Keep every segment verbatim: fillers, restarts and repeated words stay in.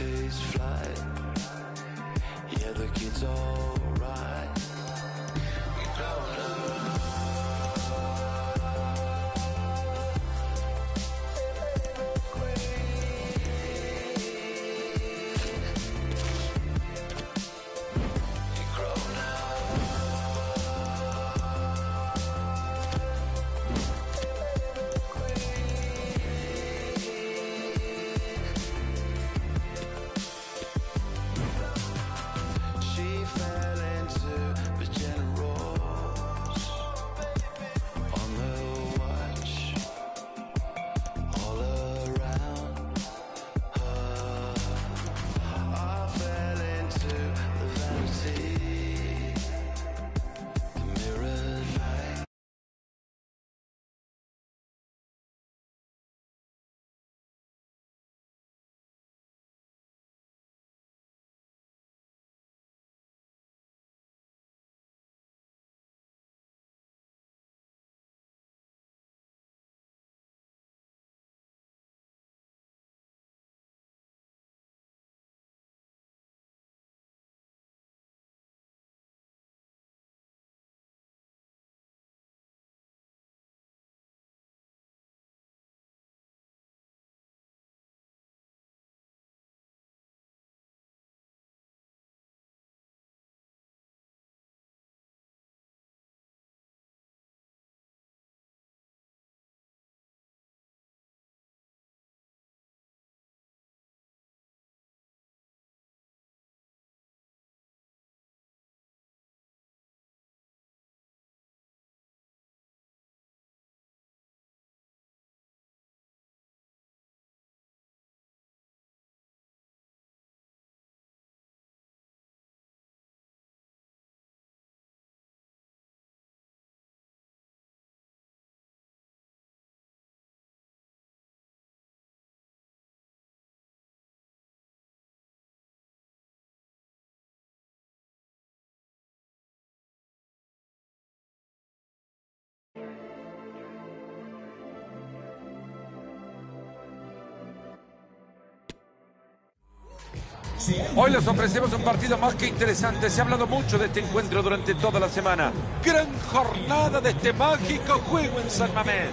Hoy les ofrecemos un partido más que interesante. Se ha hablado mucho de este encuentro durante toda la semana. Gran jornada de este mágico juego en San Mamés.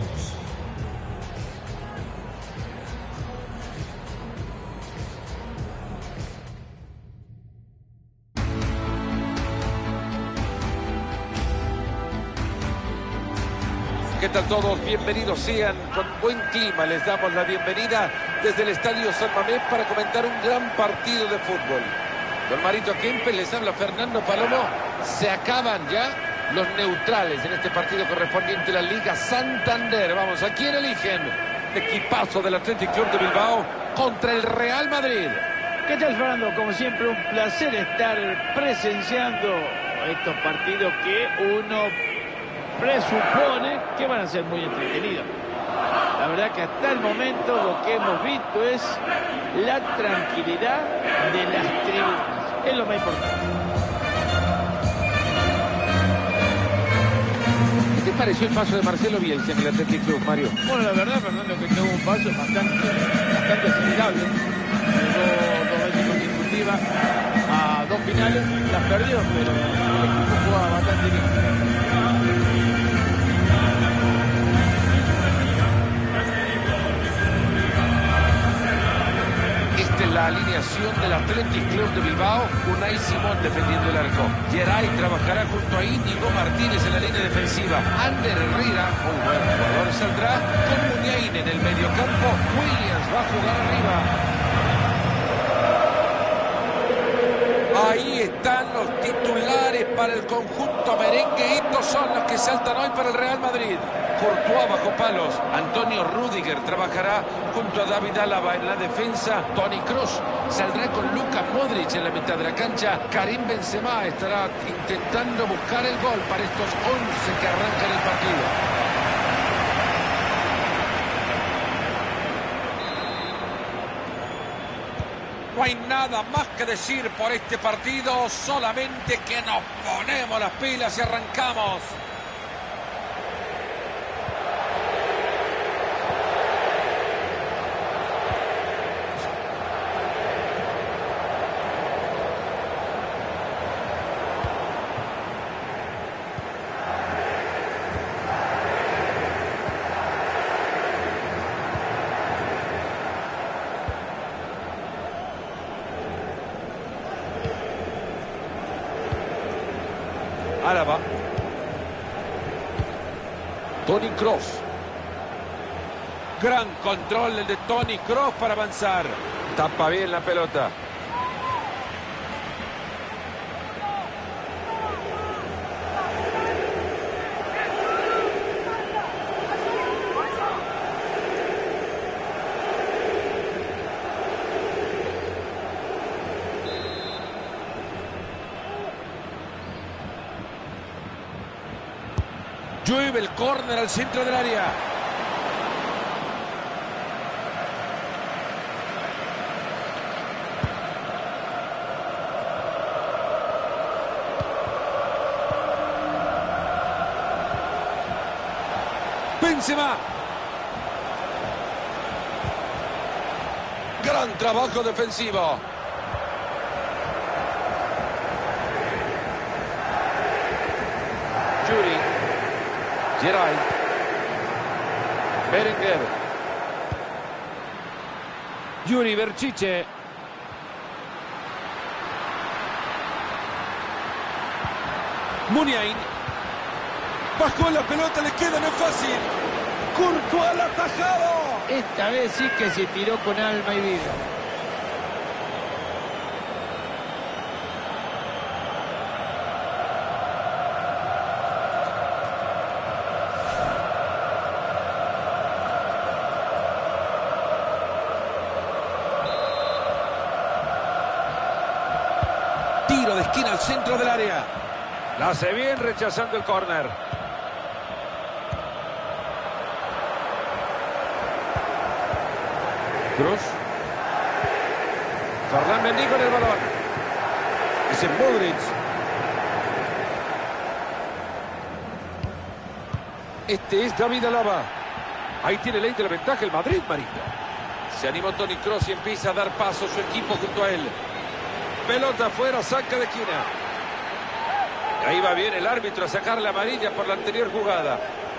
¿Qué tal todos? Bienvenidos sean. Con buen clima les damos la bienvenida desde el Estadio San Mamés para comentar un gran partido de fútbol. Don Marito Kempes, les habla Fernando Palomo. Se acaban ya los neutrales en este partido correspondiente a la Liga Santander. Vamos, ¿a quién eligen? Equipazo del Athletic Club de Bilbao contra el Real Madrid. ¿Qué tal, Fernando? Como siempre, un placer estar presenciando estos partidos que uno presupone que van a ser muy entretenidos. La verdad que hasta el momento lo que hemos visto es la tranquilidad de las tribunas. Es lo más importante. ¿Qué te pareció el paso de Marcelo Bielsa en el Athletic Club, Mario? Bueno, la verdad, Fernando, que tuvo un paso bastante, bastante acelerable. Llegó dos veces consecutivas a dos finales, las perdió, pero el equipo jugaba bastante bien. La alineación del Athletic Club de Bilbao. Unai Simón defendiendo el arco. Geray trabajará junto a Íñigo Martínez en la línea defensiva. Ander Herrera, muy buen jugador, saldrá con Muniain en el mediocampo. Williams va a jugar arriba. Ahí están los titulares para el conjunto merengue. Estos son los que saltan hoy para el Real Madrid. Courtois bajo palos. Antonio Rüdiger trabajará junto a David Álava en la defensa. Toni Kroos saldrá con Luka Modric en la mitad de la cancha. Karim Benzema estará intentando buscar el gol para estos once que arrancan el partido. No hay nada más que decir por este partido, solamente que nos ponemos las pilas y arrancamos. Álava. Toni Kroos. Gran control el de Toni Kroos para avanzar. Tapa bien la pelota. Llueve el córner al centro del área. Benzema. Gran trabajo defensivo. Yuri. Geray. Berenguer. Yuri Berchiche. Muniain. Bajó la pelota, le queda, no es fácil. Courtois al atajado. Esta vez sí que se tiró con alma y vida. Tiro de esquina al centro del área. La hace bien rechazando el córner. Kroos. Ferland Mendy con el balón. Es el Modric. Este es David Alaba. Ahí tiene ley de la ventaja el Madrid, Marito. Se animó Toni Kroos y empieza a dar paso a su equipo junto a él. Pelota afuera, saca de esquina. Ahí va bien el árbitro a sacar la amarilla por la anterior jugada.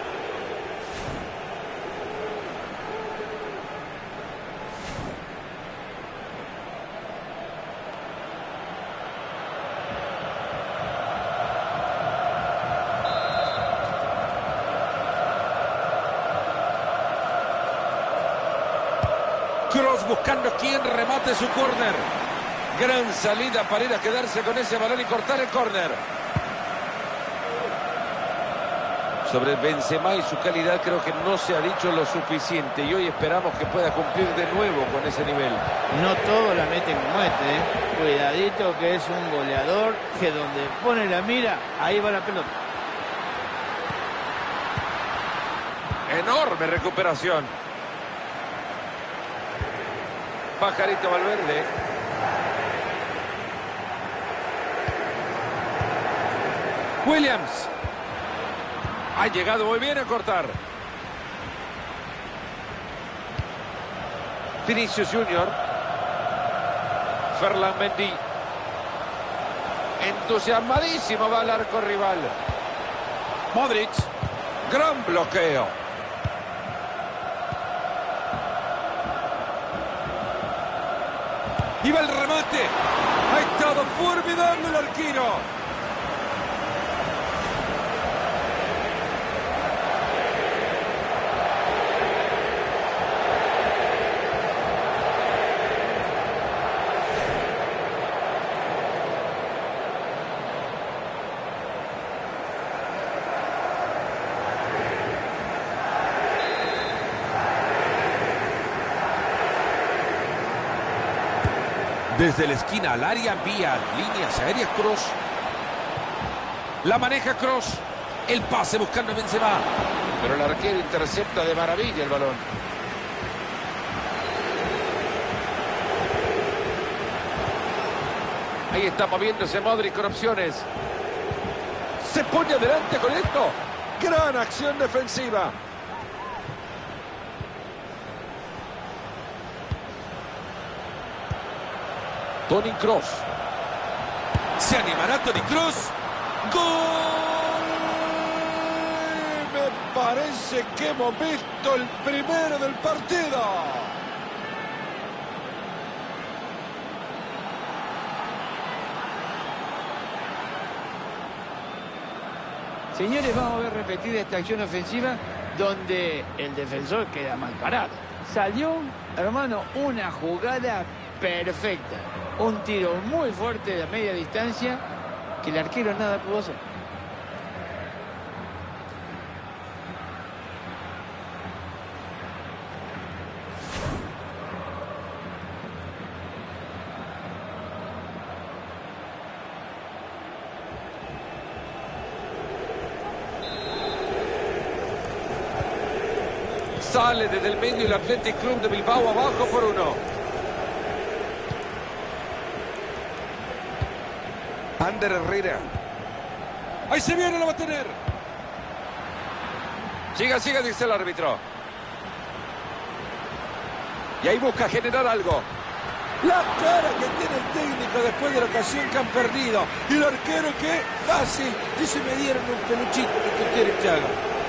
Kroos buscando quien remate su córner. Gran salida para ir a quedarse con ese balón y cortar el córner. Sobre Benzema y su calidad creo que no se ha dicho lo suficiente y hoy esperamos que pueda cumplir de nuevo con ese nivel. No todo la mete como este, ¿eh? Cuidadito que es un goleador que donde pone la mira, ahí va la pelota. Enorme recuperación. Pajarito Valverde. Williams. Ha llegado muy bien a cortar. Vinicius Junior. Ferland Mendy. Entusiasmadísimo va al arco rival. Modric. Gran bloqueo. Y va el remate. Ha estado formidable el arquero. Desde la esquina al área, vía líneas aéreas, Kroos. La maneja Kroos. El pase buscando a Benzema. Pero el arquero intercepta de maravilla el balón. Ahí está moviéndose Modric con opciones. Se pone adelante con esto. Gran acción defensiva. Toni Kroos. ¿Se animará Toni Kroos? ¡Gol! Me parece que hemos visto el primero del partido. Señores, vamos a ver repetida esta acción ofensiva donde el defensor queda mal parado. Salió, hermano, una jugada perfecta. Un tiro muy fuerte de media distancia que el arquero nada pudo hacer. Sale desde el medio el Athletic Club de Bilbao abajo por uno. Ander Herrera. Ahí se viene, lo va a tener. Siga, siga, dice el árbitro. Y ahí busca generar algo. La cara que tiene el técnico después de la ocasión que han perdido. Y el arquero que fácil. Dice, me dieron un peluchito que tú quieres que haga.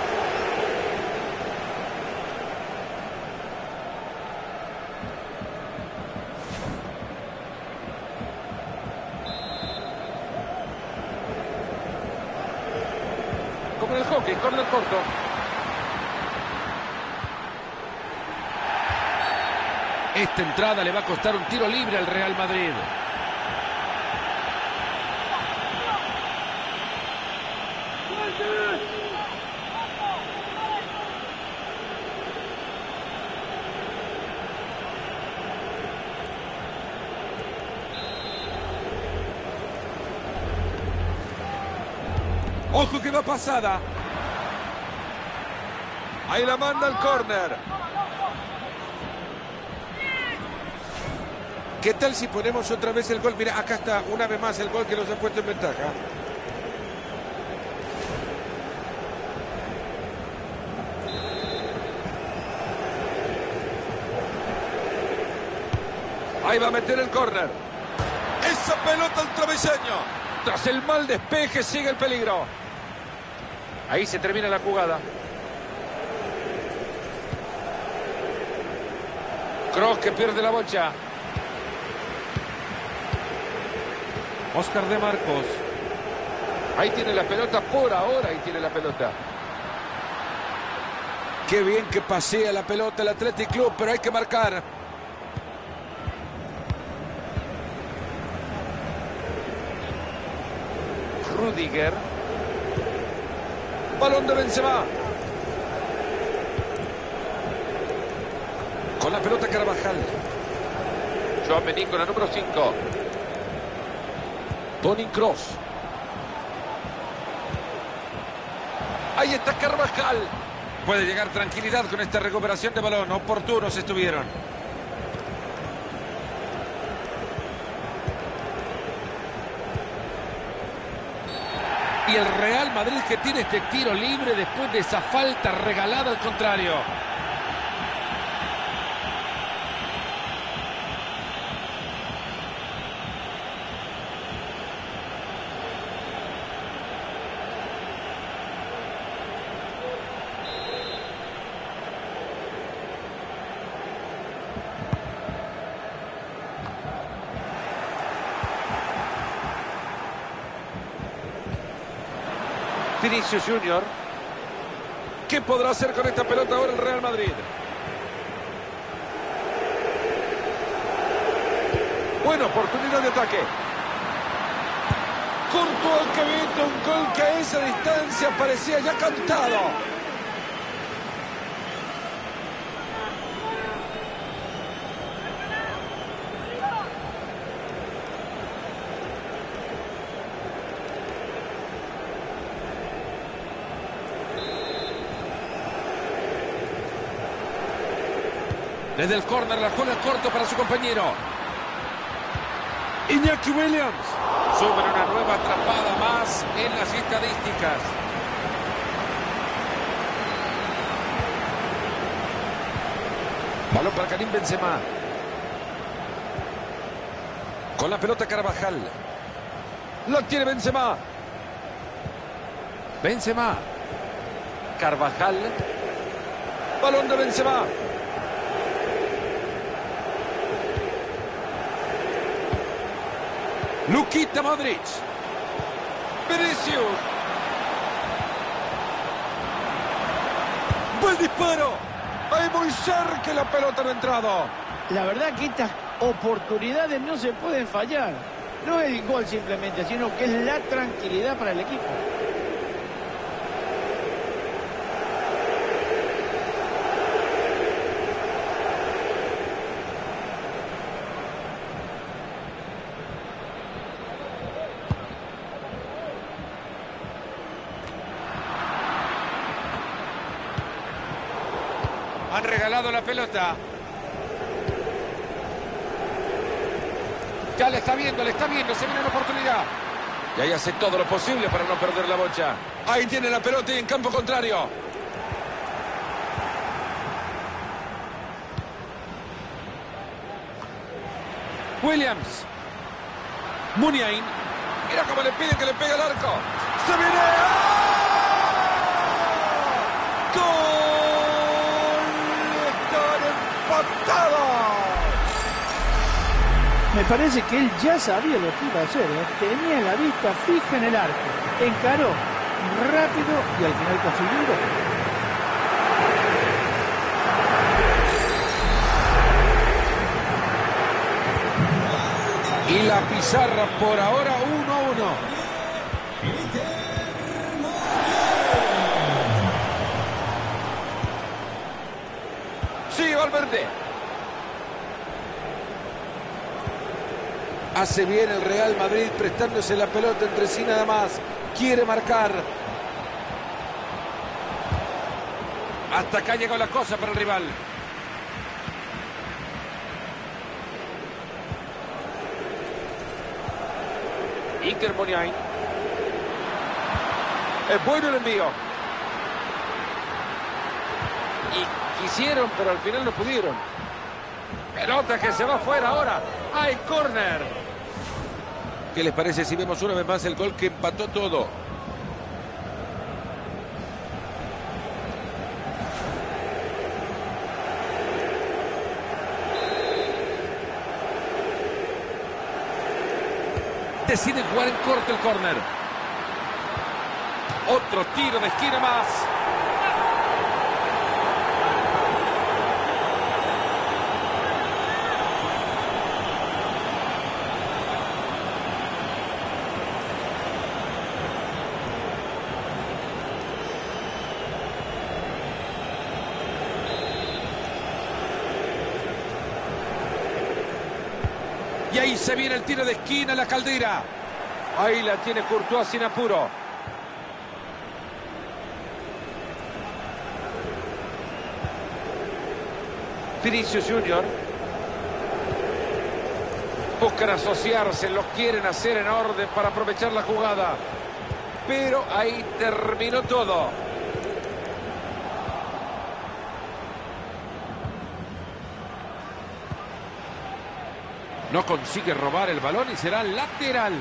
Como en el hockey, córner corto. Esta entrada le va a costar un tiro libre al Real Madrid. Ojo que va pasada. Ahí la manda al córner. ¿Qué tal si ponemos otra vez el gol? Mira, acá está una vez más el gol que nos ha puesto en ventaja. Ahí va a meter el córner. Esa pelota al travesaño. Tras el mal despeje sigue el peligro. Ahí se termina la jugada. Kroos que pierde la bocha. Óscar de Marcos. Ahí tiene la pelota por ahora. Ahí tiene la pelota. Qué bien que pasea la pelota el Athletic Club, pero hay que marcar. Rudiger. Balón de Benzema. Con la pelota Carvajal. Tchouaméni con la número cinco. Toni Kroos. Ahí está Carvajal. Puede llegar tranquilidad con esta recuperación de balón. Oportunos estuvieron. Y el Real Madrid que tiene este tiro libre después de esa falta regalada al contrario. Vinicius Junior. ¿Qué podrá hacer con esta pelota ahora el Real Madrid? Buena oportunidad de ataque. Courtois que mete un gol que a esa distancia parecía ya cantado. Desde el córner la juega corto para su compañero. Iñaki Williams. Suben una nueva atrapada más en las estadísticas. Balón para Karim Benzema. Con la pelota Carvajal. Lo tiene Benzema. Benzema. Carvajal. Balón de Benzema. Luka Modric. Vinicius. ¡Buen disparo! ¡Ahí muy cerca la pelota no ha entrado! La verdad que estas oportunidades no se pueden fallar. No es el gol simplemente, sino que es la tranquilidad para el equipo. Han regalado la pelota. Ya le está viendo, le está viendo, se viene la oportunidad. Y ahí hace todo lo posible para no perder la bocha. Ahí tiene la pelota y en campo contrario. Williams. Muniain. Mira cómo le piden que le pegue al arco. ¡Se viene! ¡Gol! ¡Están empatados! Me parece que él ya sabía lo que iba a hacer, ¿eh? Tenía la vista fija en el arco, encaró rápido y al final consiguió un gol. Y la pizarra por ahora uno a uno. Sí, Valverde. Hace bien el Real Madrid prestándose la pelota entre sí nada más. Quiere marcar. Hasta acá llegó la cosa para el rival. Iker Muniain. Es bueno el envío. Y quisieron, pero al final no pudieron. Pelota que se va fuera ahora. ¡Hay córner! ¿Qué les parece si vemos una vez más el gol que empató todo? Deciden jugar en corto el córner. Otro tiro de esquina más. Y ahí se viene el tiro de esquina, la Caldera. Ahí la tiene Courtois sin apuro. Vinicius Junior. Buscan asociarse, lo quieren hacer en orden para aprovechar la jugada. Pero ahí terminó todo. No consigue robar el balón y será lateral.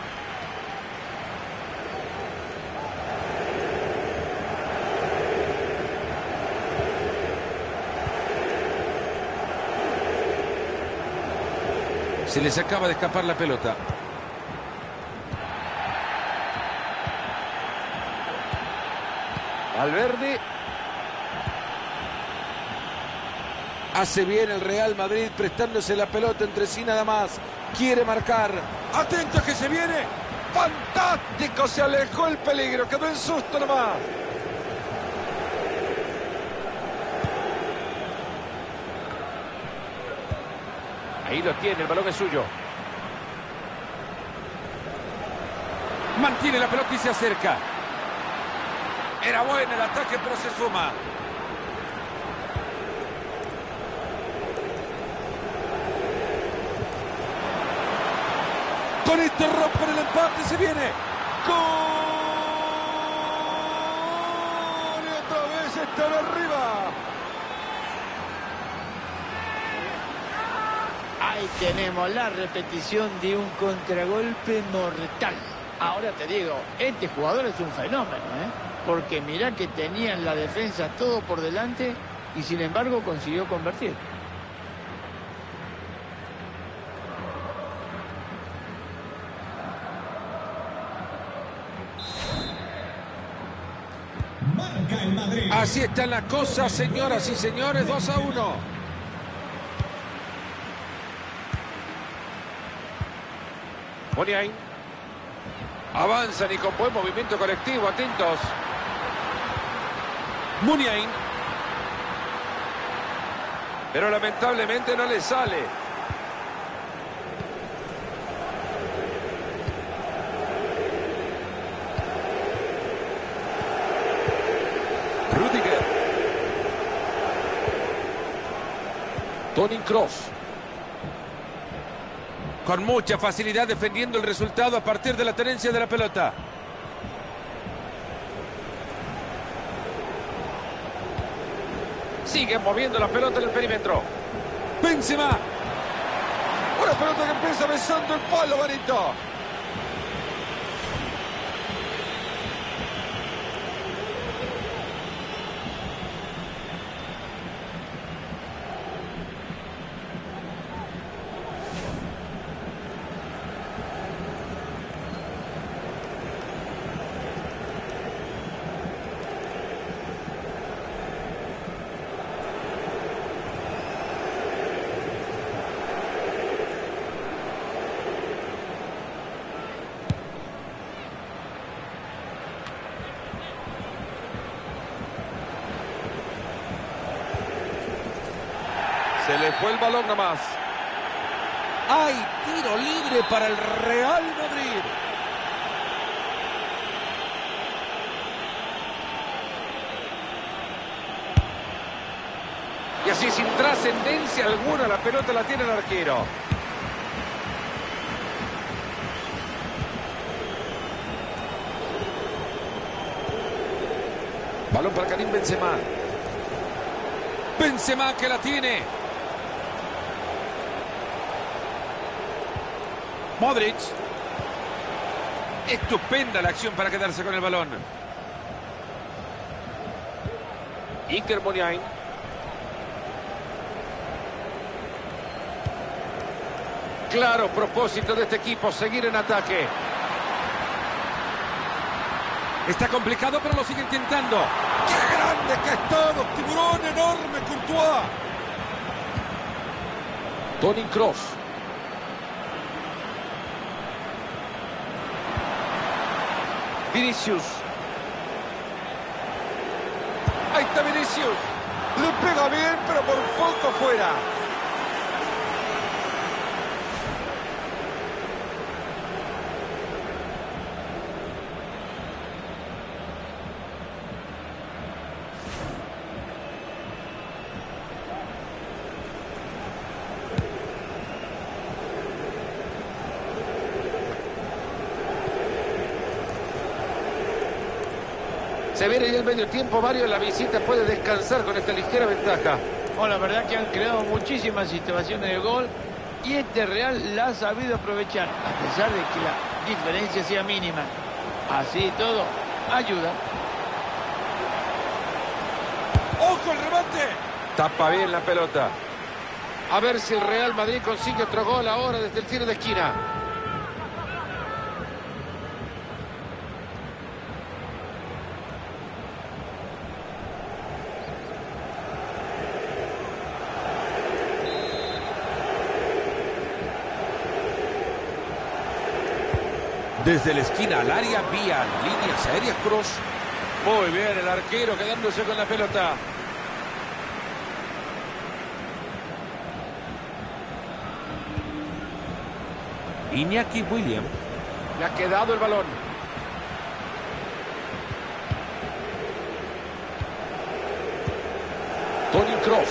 Se les acaba de escapar la pelota. Valverde. Hace bien el Real Madrid prestándose la pelota entre sí nada más. Quiere marcar. ¡Atento que se viene! ¡Fantástico! Se alejó el peligro. Quedó en susto nomás. Ahí lo tiene, el balón es suyo. Mantiene la pelota y se acerca. Era bueno el ataque, pero se suma. Con esto rompen el empate, se viene. ¡Gol! Y otra vez están arriba. Ahí tenemos la repetición de un contragolpe mortal. Ahora te digo, este jugador es un fenómeno, ¿eh? Porque mirá que tenían la defensa todo por delante y sin embargo consiguió convertir. Marca Real Madrid. Así están las cosas, señoras y señores, dos a uno. Muniain. Avanzan y con buen movimiento colectivo, atentos. Muniain. Pero lamentablemente no le sale. Rüdiger. Toni Kroos. Con mucha facilidad defendiendo el resultado a partir de la tenencia de la pelota. Sigue moviendo la pelota en el perímetro. Benzema. Una pelota que empieza besando el palo, Barito. Se le fue el balón nomás. ¡Hay tiro libre para el Real Madrid! Y así sin trascendencia alguna la pelota la tiene el arquero. Balón para Karim Benzema. Benzema que la tiene. Modric. Estupenda la acción para quedarse con el balón. Iker Muniain. Claro propósito de este equipo, seguir en ataque. Está complicado, pero lo sigue intentando. ¡Qué grande que ha estado! ¡Tiburón enorme, Courtois! Toni Kroos. Vinicius. Ahí está Vinicius. Le pega bien, pero por poco fuera. Se viene ya el medio tiempo, Mario, la visita puede descansar con esta ligera ventaja. Oh, la verdad que han creado muchísimas situaciones de gol y este Real la ha sabido aprovechar, a pesar de que la diferencia sea mínima. Así y todo, ayuda. ¡Ojo el remate! Tapa bien la pelota. A ver si el Real Madrid consigue otro gol ahora desde el tiro de esquina. Desde la esquina al área, vía líneas aéreas, Kroos. Muy bien el arquero quedándose con la pelota. Iñaki Williams. Le ha quedado el balón. Toni Kroos.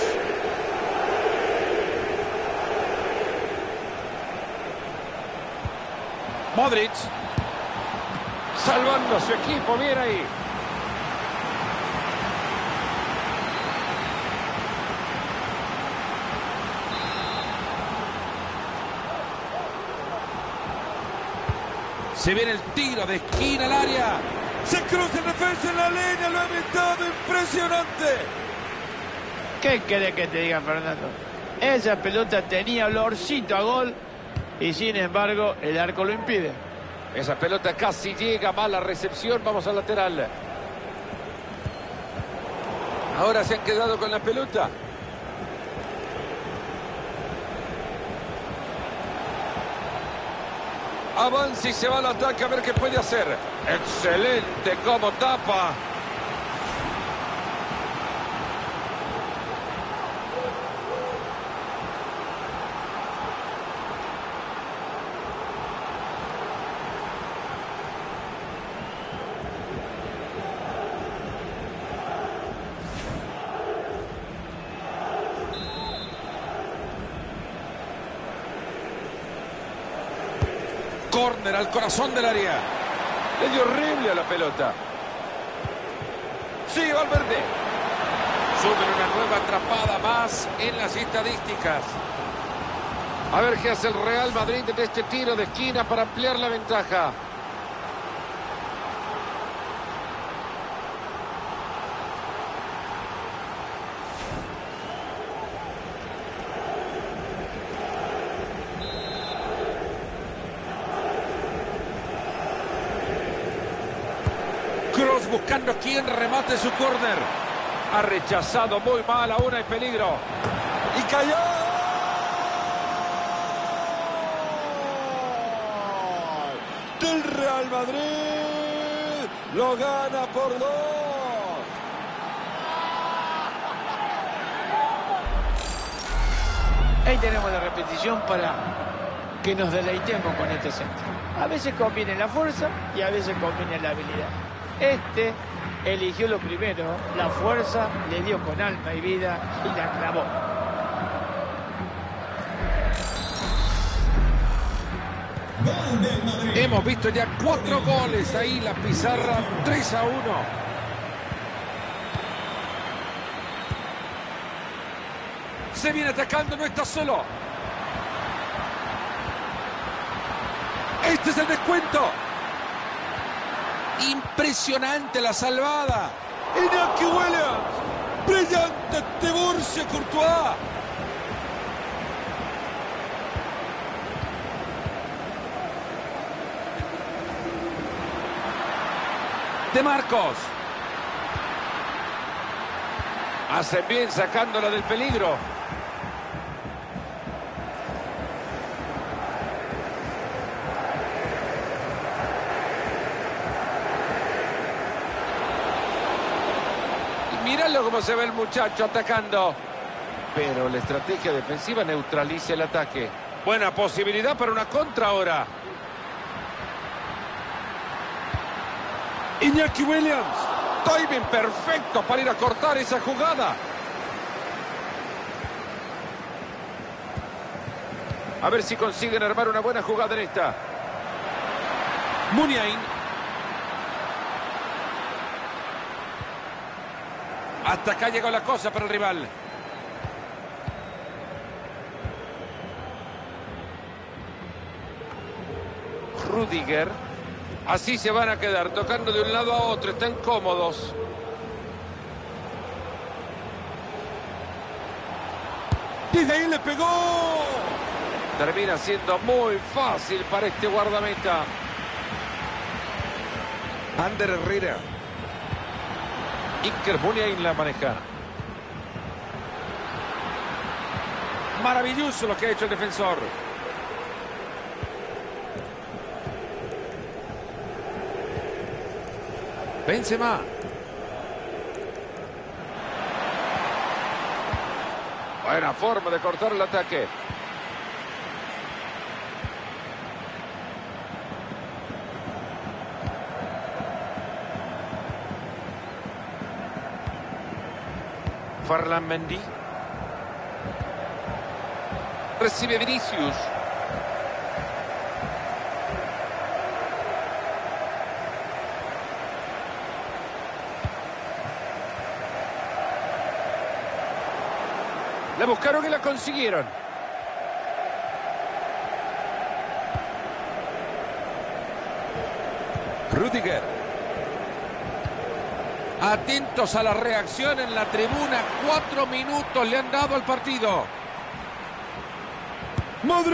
Modric. Salvando a su equipo, bien ahí. Se viene el tiro de esquina al área. Se cruza el defensa en la línea, lo ha evitado, impresionante. ¿Qué querés que te diga, Fernando? Esa pelota tenía olorcito a gol y sin embargo el arco lo impide. Esa pelota casi llega, mala recepción, vamos al lateral. Ahora se han quedado con la pelota. Avanza y se va al ataque a ver qué puede hacer. Excelente como tapa. Córner al corazón del área. Le dio horrible a la pelota. Sí, Valverde. Suben una nueva atrapada más en las estadísticas. A ver qué hace el Real Madrid de este tiro de esquina para ampliar la ventaja. Kroos buscando quien remate su córner. Ha rechazado muy mal, aún hay peligro. Y cayó. Del Real Madrid. Lo gana por dos. Ahí tenemos la repetición para que nos deleitemos con este centro. A veces conviene la fuerza y a veces conviene la habilidad. Este eligió lo primero, la fuerza, le dio con alma y vida y la clavó. Hemos visto ya cuatro goles ahí, la pizarra tres a uno. Se viene atacando, no está solo. Este es el descuento. Impresionante la salvada. Iñaki Williams. Brillante Tiburcio Courtois. De Marcos. Hace bien sacándola del peligro. Míralo cómo se ve el muchacho atacando. Pero la estrategia defensiva neutraliza el ataque. Buena posibilidad para una contra ahora. Iñaki Williams. Timing perfecto para ir a cortar esa jugada. A ver si consiguen armar una buena jugada en esta. Muniain. Hasta acá llegó la cosa para el rival. Rüdiger. Así se van a quedar, tocando de un lado a otro. Están cómodos. Y de ahí le pegó. Termina siendo muy fácil para este guardameta. Ander Herrera. Iker Muniain la maneja. Maravilloso lo que ha hecho el defensor. Benzema. Buena forma de cortar el ataque. Ferland Mendy. Recibe Vinicius. La buscaron y la consiguieron. Rüdiger. Atentos a la reacción en la tribuna. Cuatro minutos le han dado al partido. ¡Madrid!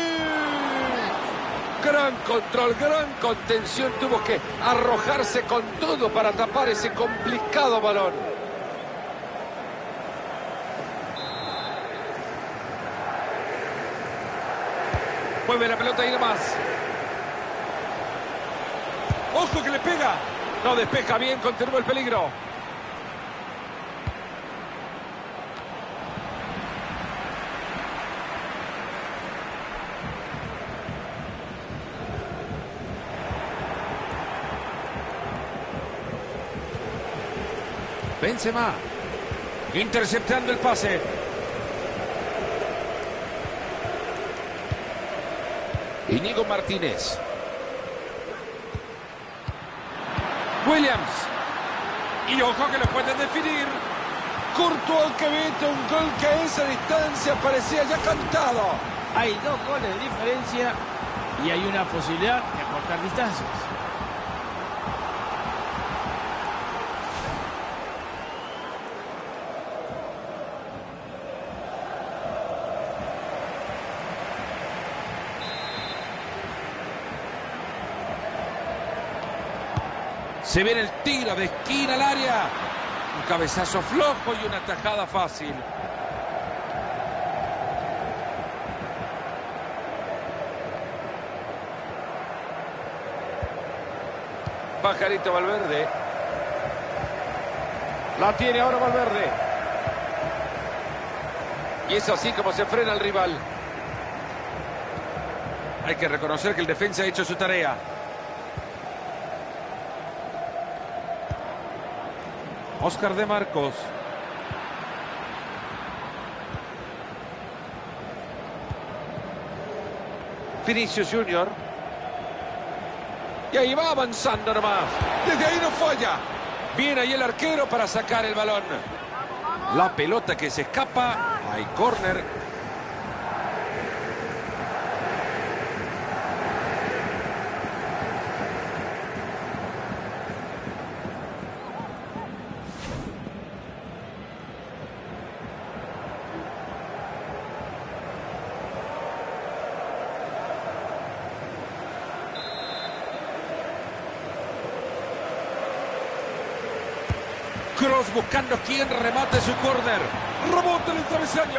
Gran control, gran contención. Tuvo que arrojarse con todo para tapar ese complicado balón. Mueve la pelota y nomás. ¡Ojo que le pega! No despeja bien, continúa el peligro. Benzema. Interceptando el pase. Íñigo Martínez. Williams. Y ojo que lo pueden definir. Courtois que mete un gol que a esa distancia parecía ya cantado. Hay dos goles de diferencia y hay una posibilidad de acortar distancias. Se viene el tiro de esquina al área. Un cabezazo flojo y una tajada fácil. Pajarito Valverde. La tiene ahora Valverde. Y es así como se frena el rival. Hay que reconocer que el defensa ha hecho su tarea. Óscar de Marcos. Vinicius Junior. Y ahí va avanzando nomás. Desde ahí no falla. Viene ahí el arquero para sacar el balón. La pelota que se escapa. Hay córner. Kroos buscando quien remate su córner. Rebota en el travesaño.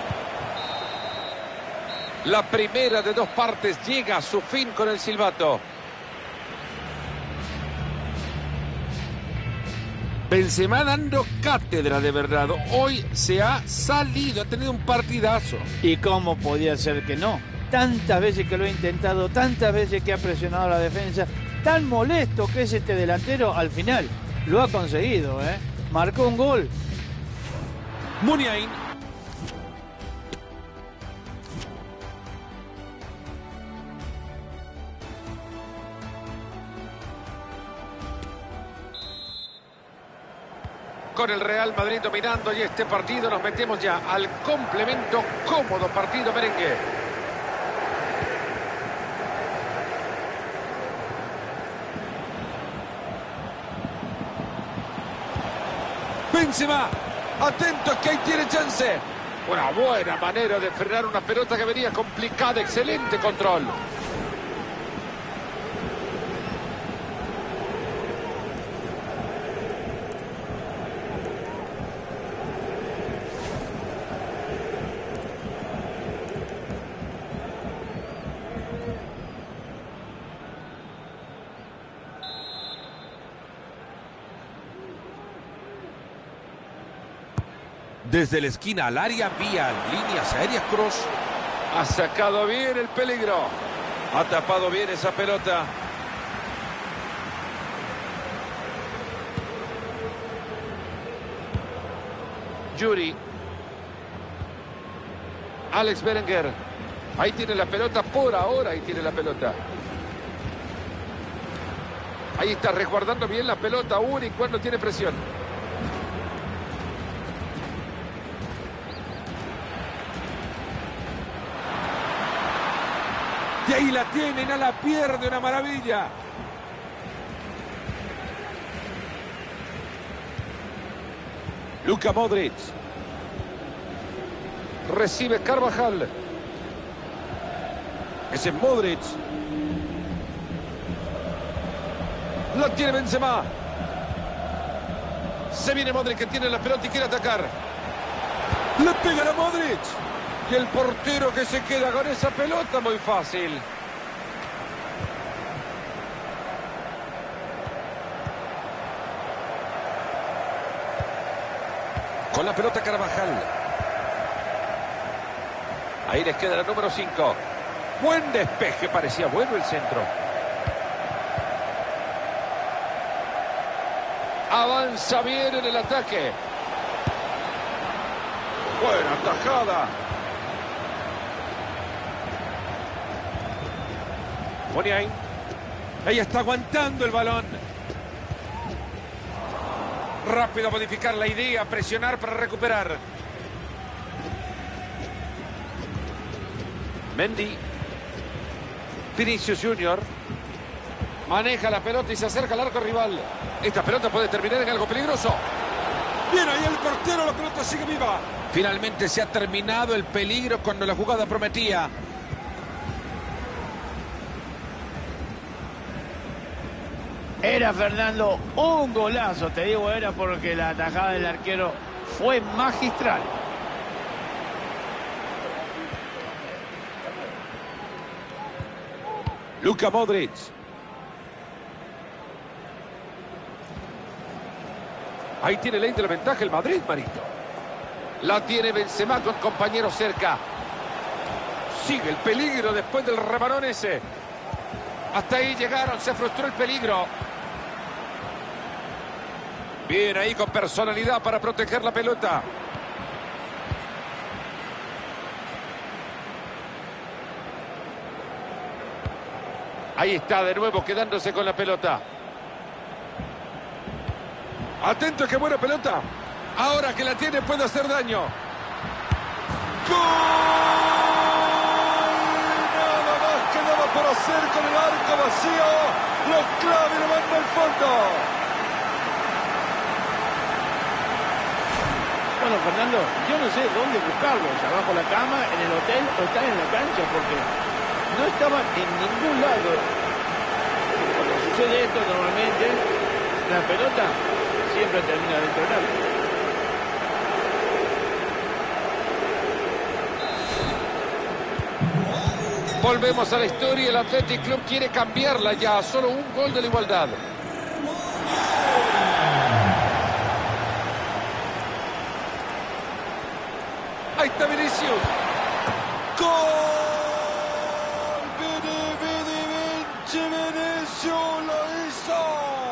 La primera de dos partes llega a su fin con el silbato. Benzema dando cátedra de verdad. Hoy se ha salido, ha tenido un partidazo. ¿Y cómo podía ser que no? Tantas veces que lo ha intentado, tantas veces que ha presionado a la defensa, tan molesto que es este delantero, al final lo ha conseguido, ¿eh? Marcó un gol. Muniain. Con el Real Madrid dominando y este partido nos metemos ya al complemento. Cómodo partido merengue. Benzema, atentos que ahí tiene chance. Una buena manera de frenar una pelota que venía complicada. Excelente control. Desde la esquina al área, vía líneas aéreas, Kroos. Ha sacado bien el peligro. Ha tapado bien esa pelota. Yuri. Alex Berenguer. Ahí tiene la pelota por ahora. Ahí tiene la pelota. Ahí está resguardando bien la pelota Uri cuando tiene presión. Y ahí la tiene, no la pierde, una maravilla. Luka Modric. Recibe Carvajal. Ese es Modric. La tiene Benzema. Se viene Modric que tiene la pelota y quiere atacar. Le pega a Modric. Y el portero que se queda con esa pelota, muy fácil. Con la pelota Carvajal. Ahí les queda el número cinco. Buen despeje, parecía bueno el centro. Avanza bien en el ataque. Buena tajada. Muniain. Ella está aguantando el balón. Rápido modificar la idea, presionar para recuperar. Mendy. Vinicius Junior. Maneja la pelota y se acerca al arco rival. Esta pelota puede terminar en algo peligroso. Bien ahí el portero, la pelota sigue viva. Finalmente se ha terminado el peligro cuando la jugada prometía. Era, Fernando, un golazo, te digo, era porque la atajada del arquero fue magistral. Luka Modric. Ahí tiene ley de la ventaja el Madrid, Marito. La tiene Benzema con compañero cerca. Sigue el peligro después del rebalón ese. Hasta ahí llegaron, se frustró el peligro. Bien ahí con personalidad para proteger la pelota. Ahí está de nuevo quedándose con la pelota. Atento, qué buena pelota. Ahora que la tiene puede hacer daño. ¡Gol! Nada más quedaba por hacer con el arco vacío. Lo clave y lo manda al fondo. Bueno, Fernando, yo no sé dónde buscarlos, abajo la cama, en el hotel o están en la cancha, porque no estaban en ningún lado. Cuando sucede esto normalmente, la pelota siempre termina dentro del arco. Volvemos a la historia. El Athletic Club quiere cambiarla ya. Solo un gol de la igualdad. Ahí está Vinicius. ¡Gol! Vini, Vini, Vinci, Vinicius lo hizo.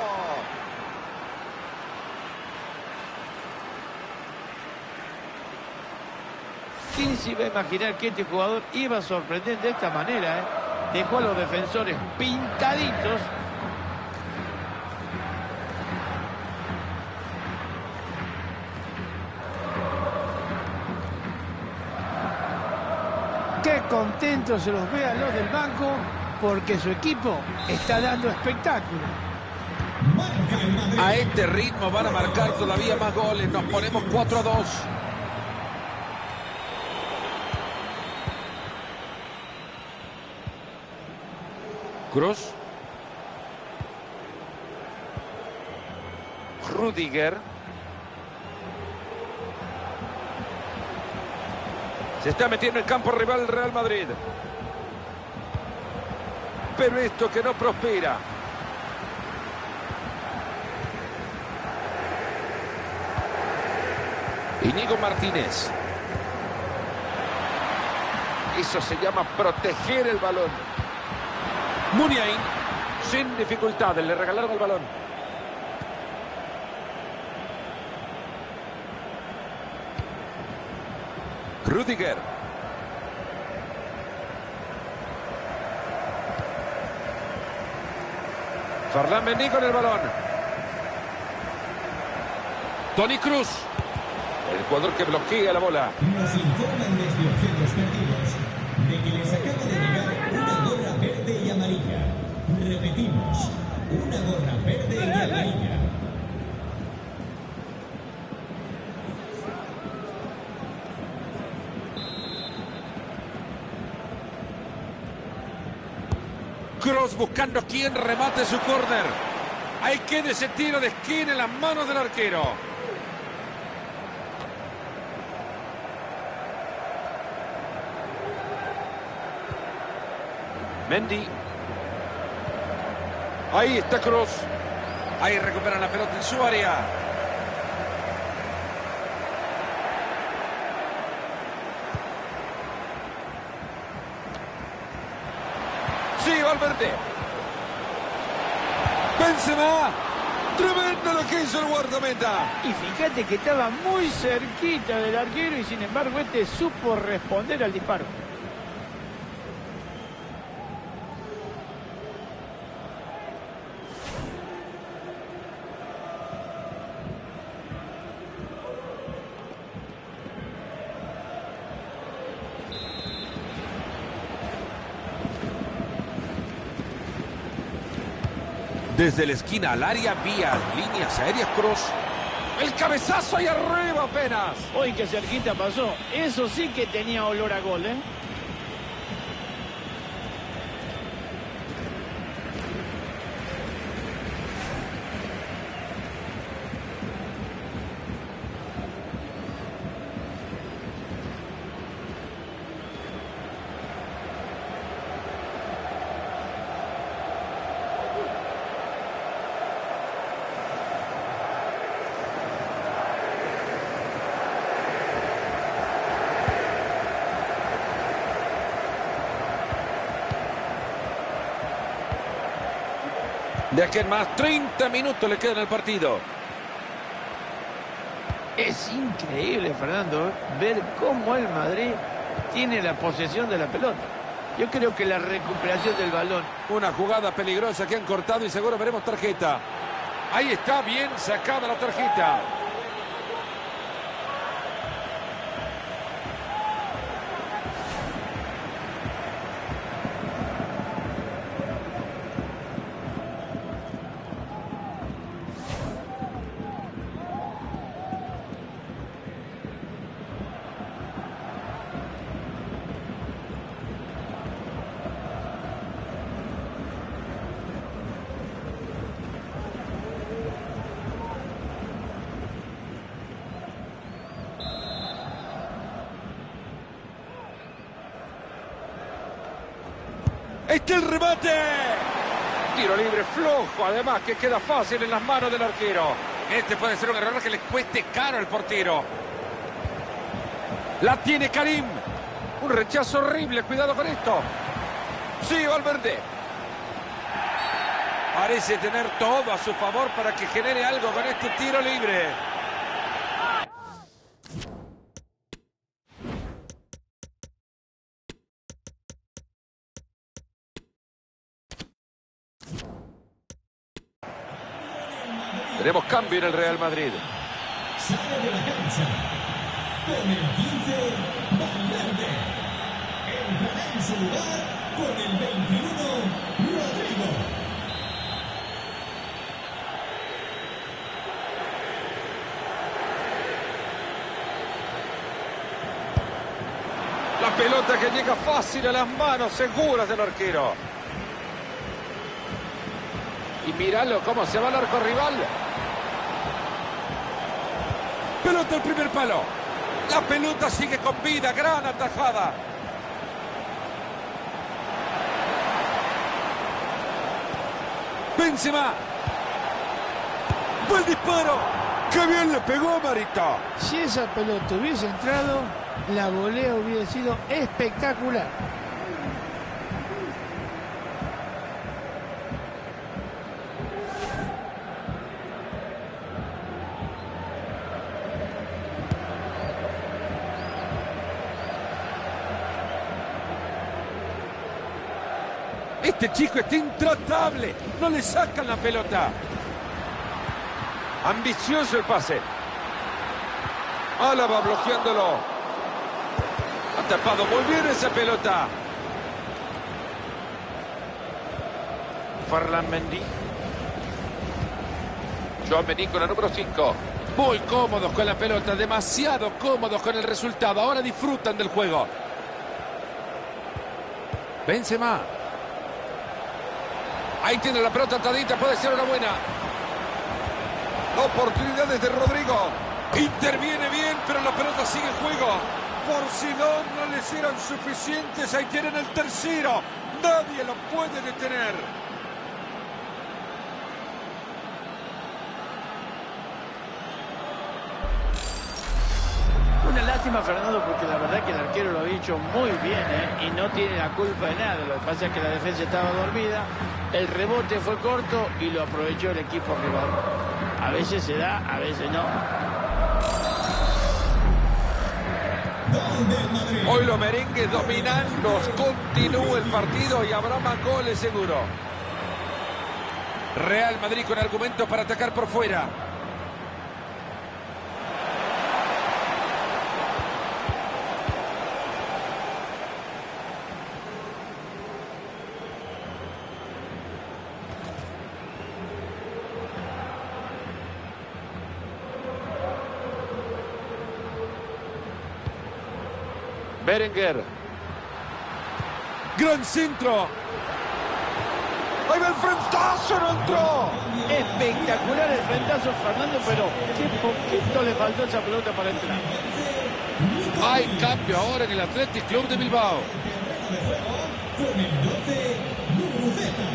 ¿Quién se iba a imaginar que este jugador iba a sorprender de esta manera? ¿eh? Dejó a los defensores pintaditos. Qué contentos se los ve a los del banco porque su equipo está dando espectáculo. A este ritmo van a marcar todavía más goles. Nos ponemos cuatro a dos. Cruz. Rudiger. Se está metiendo en campo rival el Real Madrid. Pero esto que no prospera. Íñigo Martínez. Eso se llama proteger el balón. Muniain, sin dificultades, le regalaron el balón. Rudiger. Ferland Mendy con el balón. Toni Kroos. El jugador que bloquea la bola. Nos informan desde objetos perdidos de que les acaba de llegar una gorra verde y amarilla. Repetimos, una gorra verde y amarilla. Kroos buscando quien remate su córner. Ahí queda ese tiro de esquina en las manos del arquero. Mendy. Ahí está Kroos. Ahí recupera la pelota en su área. Sí, Valverde. Benzema. Tremendo lo que hizo el guardameta. Y fíjate que estaba muy cerquita del arquero y sin embargo este supo responder al disparo. Desde la esquina al área, vía líneas aéreas, Kroos. El cabezazo ahí arriba apenas. Hoy que cerquita pasó. Eso sí que tenía olor a gol, ¿eh? De aquí en más, treinta minutos le quedan al partido. Es increíble, Fernando, ver cómo el Madrid tiene la posesión de la pelota. Yo creo que la recuperación del balón. Una jugada peligrosa que han cortado y seguro veremos tarjeta. Ahí está, bien sacada la tarjeta. ¡Está el remate! Tiro libre flojo, además que queda fácil en las manos del arquero. Este puede ser un error que le cueste caro al portero. La tiene Karim. Un rechazo horrible, cuidado con esto. Sí, Valverde. Parece tener todo a su favor para que genere algo con este tiro libre. Tenemos cambio en el Real Madrid. Sale de la cancha con el quince, Valverde. Entrará en su lugar con el veintiuno, Rodrigo. La pelota que llega fácil a las manos seguras del arquero. Y míralo cómo se va al arco rival. Pelota al primer palo. La pelota sigue con vida. Gran atajada. Benzema. ¡Buen disparo! ¡Qué bien le pegó, Marito! Si esa pelota hubiese entrado, la volea hubiera sido espectacular. Este chico está intratable. No le sacan la pelota. Ambicioso el pase. Álava bloqueándolo. Ha tapado muy bien esa pelota. Ferland Mendy. Tchouaméni con la número cinco. Muy cómodos con la pelota. Demasiado cómodos con el resultado. Ahora disfrutan del juego. Benzema. Ahí tiene la pelota atadita. Puede ser una buena. Oportunidades de Rodrigo. Interviene bien, pero la pelota sigue en juego. Por si no, no les eran suficientes. Ahí tienen el tercero. Nadie lo puede detener. Una lástima, Fernando, porque la verdad que el arquero lo ha hecho muy bien, ¿eh? Y no tiene la culpa de nada. Lo que pasa es que la defensa estaba dormida, el rebote fue corto y lo aprovechó el equipo rival. A veces se da, a veces no. Hoy los merengues dominando, continúa el partido y habrá más goles seguro. Real Madrid con argumentos para atacar por fuera. Berenguer. Gran centro. ¡Ahí va el frentazo! ¡No entró! Espectacular el frentazo, Fernando, pero qué poquito le faltó esa pelota para entrar. Hay cambio ahora en el Athletic Club de Bilbao. Con el doce, Muguruza.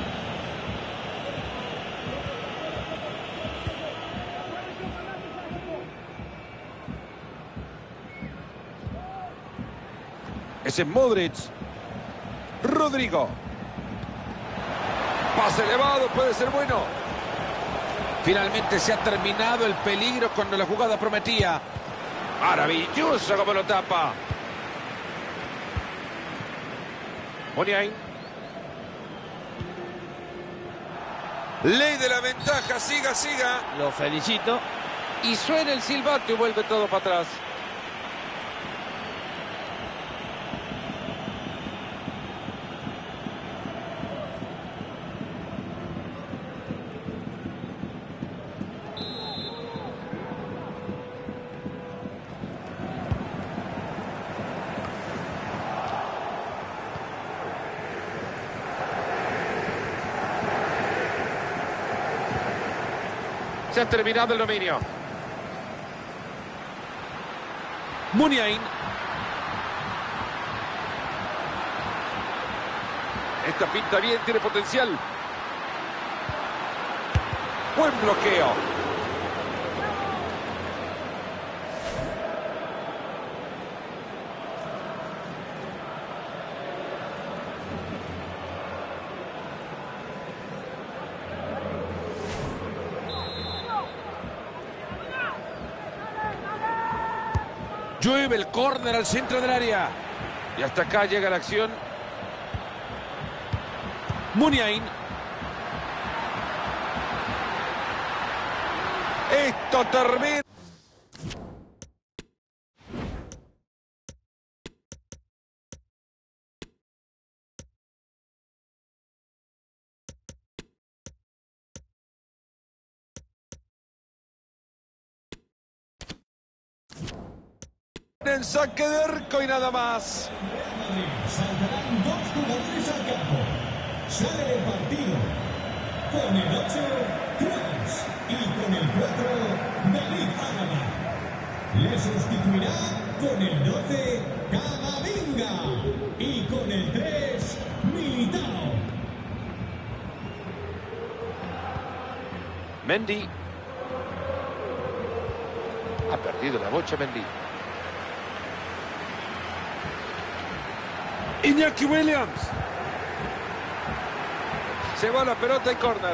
Ese es Modric. Rodrigo. Pase elevado, puede ser bueno. Finalmente se ha terminado el peligro cuando la jugada prometía. Maravilloso como lo tapa. Muniain. Ley de la ventaja, siga, siga. Lo felicito. Y suena el silbato y vuelve todo para atrás. Se ha terminado el dominio. Muniain. Esta pinta bien, tiene potencial. Buen bloqueo. Llueve el córner al centro del área. Y hasta acá llega la acción. Muniain. Esto termina. En saque de arco y nada más. Saltarán dos jugadores al campo. Sale del partido con el ocho, Kroos, y con el cuatro, David Álava. Le sustituirá con el doce, Camavinga, y con el tres, Militao. Mendy. Ha perdido la bocha Mendy. Iñaki Williams. Se va la pelota y córner.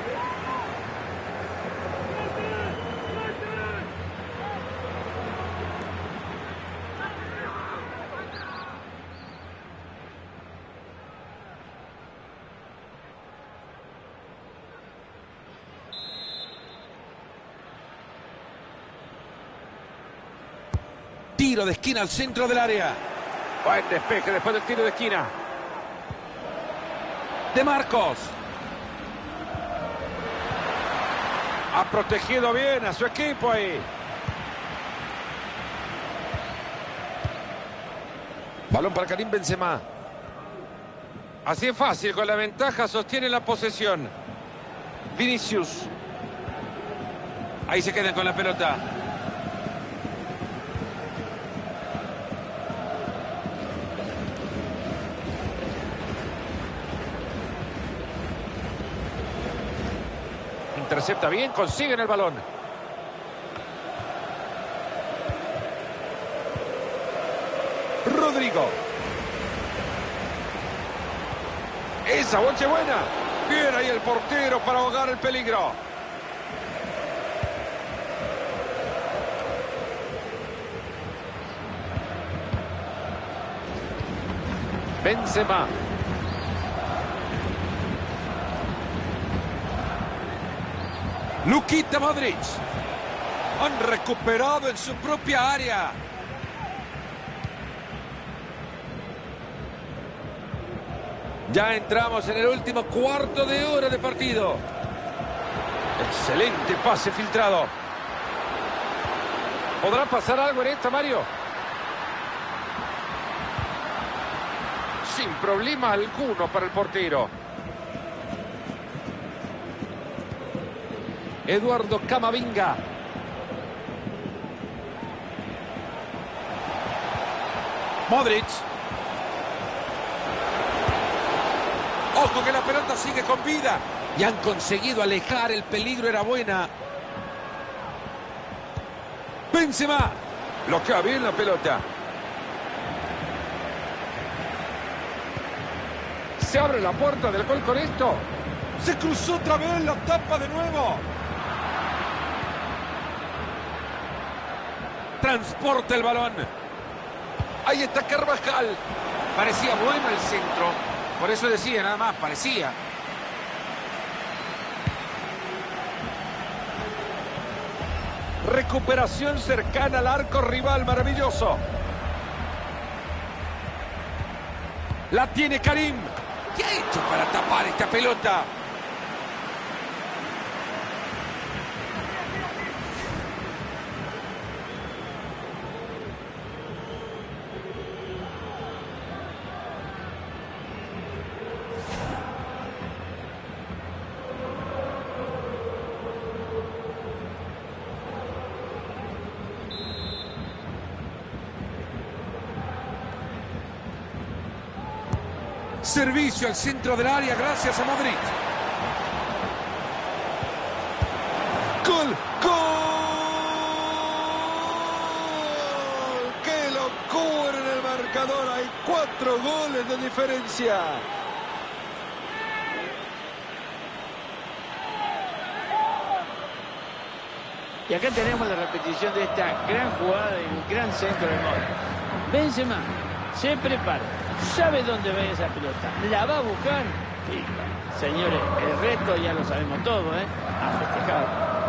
Tiro de esquina al centro del área. Buen despeje después del tiro de esquina. De Marcos. Ha protegido bien a su equipo ahí. Balón para Karim Benzema. Así es fácil, con la ventaja sostiene la posesión. Vinicius. Ahí se quedan con la pelota. Intercepta bien, consiguen el balón. Rodrigo. Esa boche buena. Bien ahí el portero para ahogar el peligro. Benzema. Luka Modric. Han recuperado en su propia área. Ya entramos en el último cuarto de hora de partido. Excelente pase filtrado. ¿Podrá pasar algo en esta, Mario? Sin problema alguno para el portero. Eduardo Camavinga. Modric. Ojo que la pelota sigue con vida. Y han conseguido alejar, el peligro era buena. Benzema. Bloquea bien la pelota. Se abre la puerta del gol con esto. Se cruzó otra vez, la tapa de nuevo. Transporta el balón. Ahí está Carvajal. Parecía bueno el centro. Por eso decía, nada más, parecía. Recuperación cercana al arco rival, maravilloso. La tiene Karim. ¿Qué ha hecho para tapar esta pelota? Servicio al centro del área, gracias a Modric. ¡Gol! ¡Gol! ¡Qué locura en el marcador! Hay cuatro goles de diferencia. Y acá tenemos la repetición de esta gran jugada y el gran centro de Modric. Benzema se prepara. Sabe dónde va esa pelota, la va a buscar y, señores, el resto ya lo sabemos todo, ¿eh? A festejar.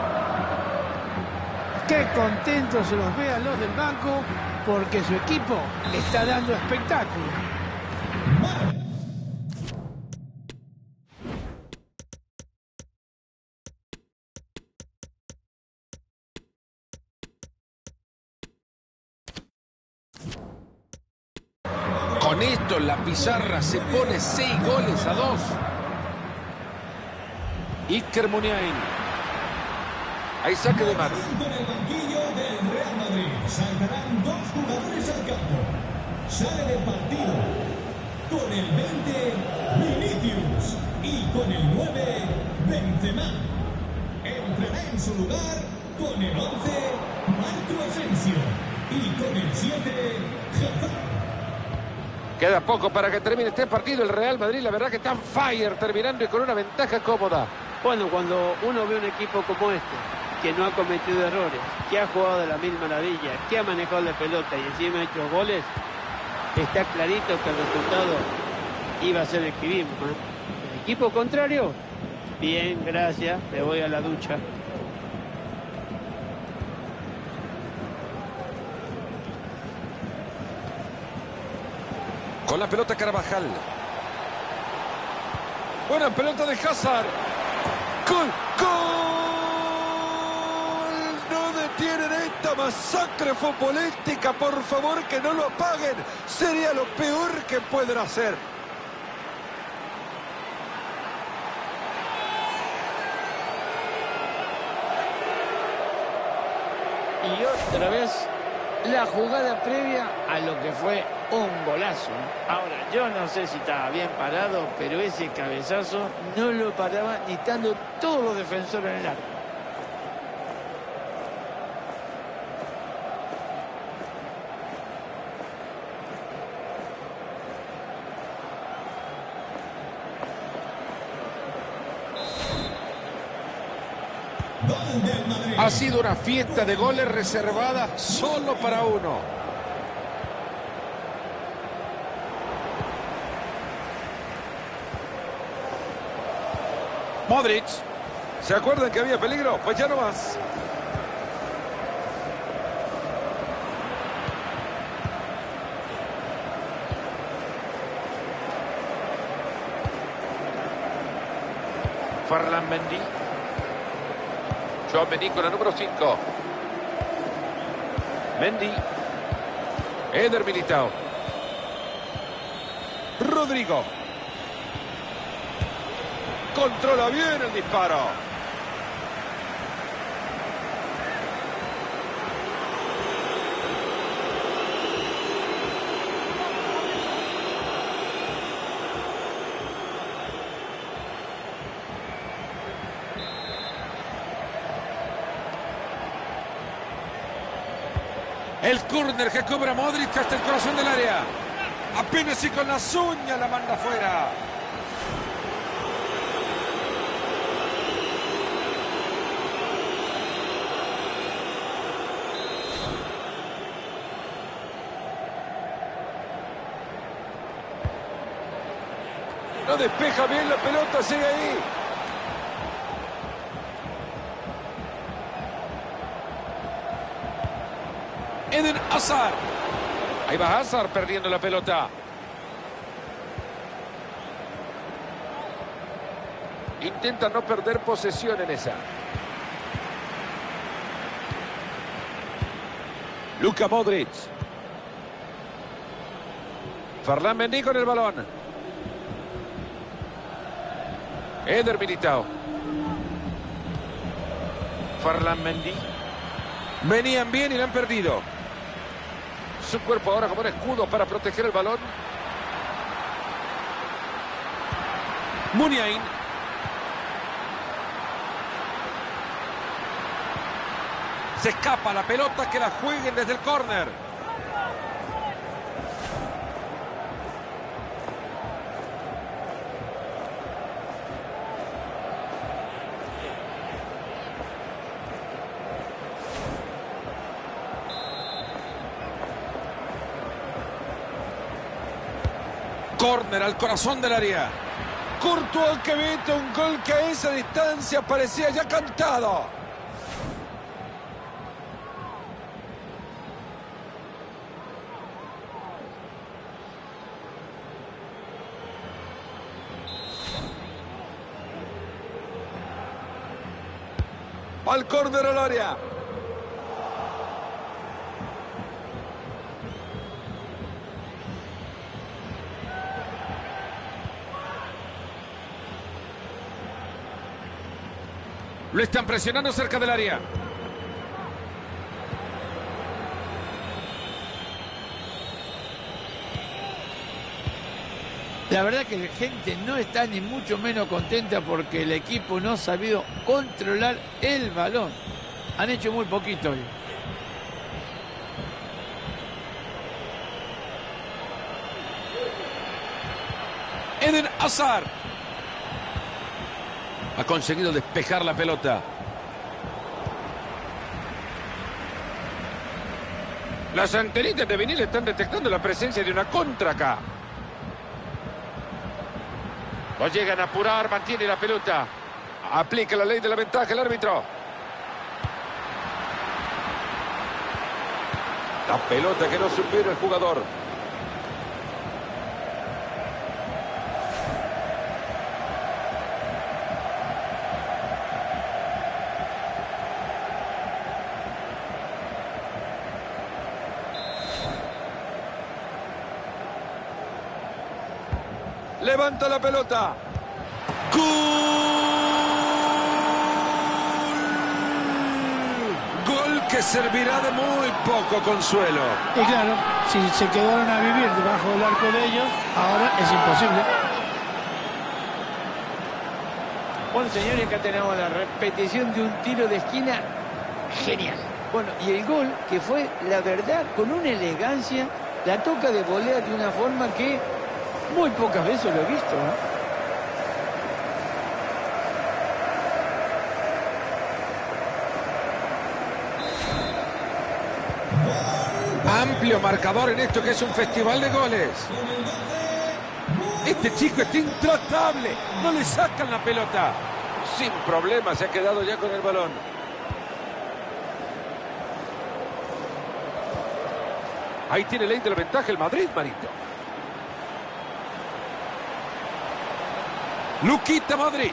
Qué contentos se los ve a los del banco porque su equipo está dando espectáculo. Con esto la pizarra se pone seis goles a dos. Iker Muniain. Hay saque de mano. Con el banquillo del Real Madrid saltarán dos jugadores al campo. Sale del partido con el veinte, Vinicius, y con el nueve, Benzema. Entrará en su lugar con el once, Marco Asensio, y con el siete, Hazard. Queda poco para que termine este partido. El Real Madrid, la verdad que está en fire, terminando y con una ventaja cómoda. Bueno, cuando uno ve un equipo como este, que no ha cometido errores, que ha jugado de la mil maravillas, que ha manejado la pelota y encima ha hecho goles, está clarito que el resultado iba a ser el que vimos, ¿eh? El equipo contrario, bien, gracias, me voy a la ducha. Con la pelota Carvajal. Buena pelota de Hazard. ¡Gol! ¡Gol! No detienen esta masacre futbolística. Por favor, que no lo apaguen. Sería lo peor que pueden hacer. Y otra vez la jugada previa a lo que fue un golazo. Ahora, yo no sé si estaba bien parado, pero ese cabezazo no lo paraba ni estando todos los defensores en el arco. Gol del Madrid. Ha sido una fiesta de goles reservada solo para uno. Modric. ¿Se acuerdan que había peligro? Pues ya no más. Ferland Mendy. Tchouaméni con la número cinco. Mendy. Eder Militao. Rodrigo. Controla bien el disparo. El córner que cobra Modric hasta el corazón del área. Apenas y con las uñas la manda afuera. No despeja bien la pelota, sigue ahí. Eden Hazard. Ahí va Hazard perdiendo la pelota. Intenta no perder posesión en esa. Luka Modric. Ferland Mendy con el balón. Eder Militao. Ferland Mendy. Venían bien y la han perdido. Su cuerpo ahora como un escudo para proteger el balón. Muniain. Se escapa la pelota, que la jueguen desde el córner. Córner al corazón del área. Courtois que mete un gol que a esa distancia parecía ya cantado. Al córner al área. Lo están presionando cerca del área. La verdad que la gente no está ni mucho menos contenta porque el equipo no ha sabido controlar el balón. Han hecho muy poquito hoy. Eden Hazard. Ha conseguido despejar la pelota. Las antenitas de vinil están detectando la presencia de una contra acá. Lo llegan a apurar, mantiene la pelota. Aplica la ley de la ventaja el árbitro. La pelota que no supera el jugador. Levanta la pelota. ¡Gol! Gol que que servirá de muy poco consuelo. Y claro, si se quedaron a vivir debajo del arco de ellos, ahora es imposible. Bueno, señores, acá tenemos la repetición de un tiro de esquina genial. Bueno, y el gol, que fue, la verdad, con una elegancia, la toca de volea de una forma que muy pocas veces lo he visto, ¿no? Amplio marcador en esto que es un festival de goles. Este chico está intratable. No le sacan la pelota. Sin problema se ha quedado ya con el balón. Ahí tiene ley de la ventaja el Madrid, Marito. Luquita Modric.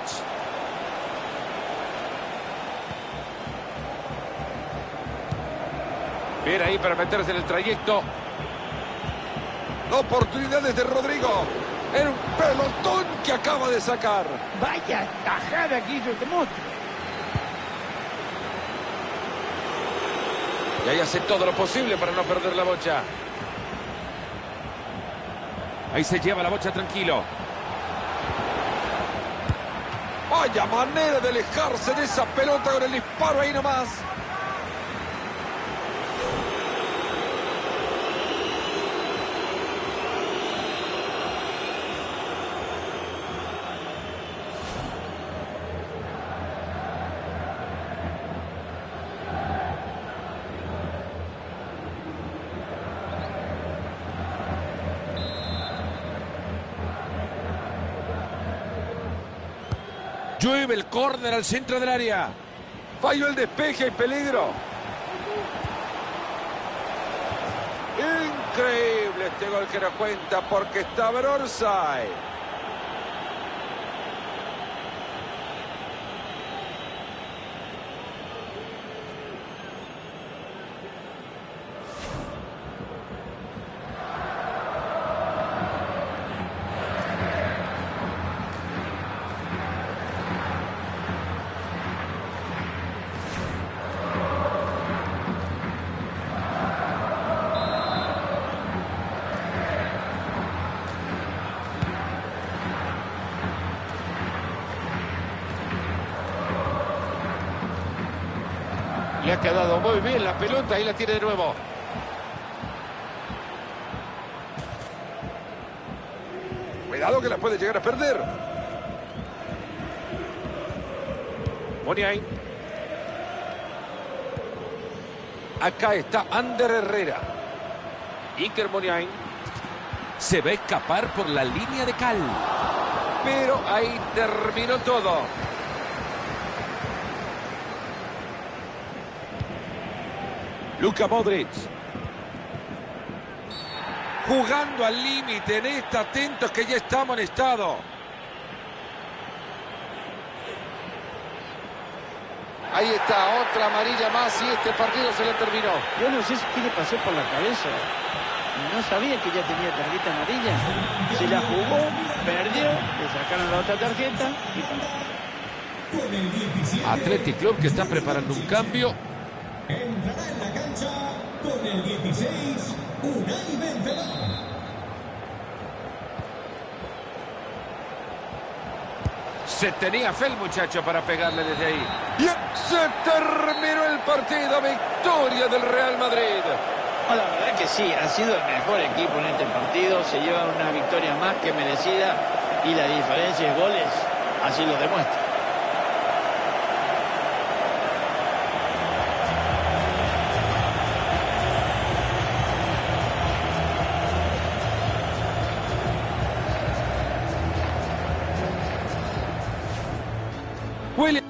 Bien ahí para meterse en el trayecto. Oportunidades de Rodrigo. Era un pelotón que acaba de sacar. Vaya tajada que hizo este monstruo. Y ahí hace todo lo posible para no perder la bocha. Ahí se lleva la bocha tranquilo. Vaya manera de alejarse de esa pelota con el disparo ahí nomás. Llueve el córner al centro del área. Falló el despeje y peligro. Increíble este gol que no cuenta porque está Brorsay. Le ha quedado muy bien la pelota y la tiene de nuevo. Cuidado que la puede llegar a perder. Muniain. Acá está Ander Herrera. Iker Muniain. Se va a escapar por la línea de cal. Pero ahí terminó todo. Luka Modric. Jugando al límite en esta, atentos que ya está amonestado. Ahí está, otra amarilla más y este partido se le terminó. Yo no sé qué le pasó por la cabeza. No sabía que ya tenía tarjeta amarilla. Se la jugó, perdió, le sacaron la otra tarjeta y... Athletic Club que está preparando un cambio. Entrará en la cancha con el dieciséis, Unai Benzema. Se tenía fe el muchacho para pegarle desde ahí. Y se terminó el partido. Victoria del Real Madrid. Bueno, la verdad que sí, ha sido el mejor equipo en este partido. Se lleva una victoria más que merecida y la diferencia de goles así lo demuestra. William.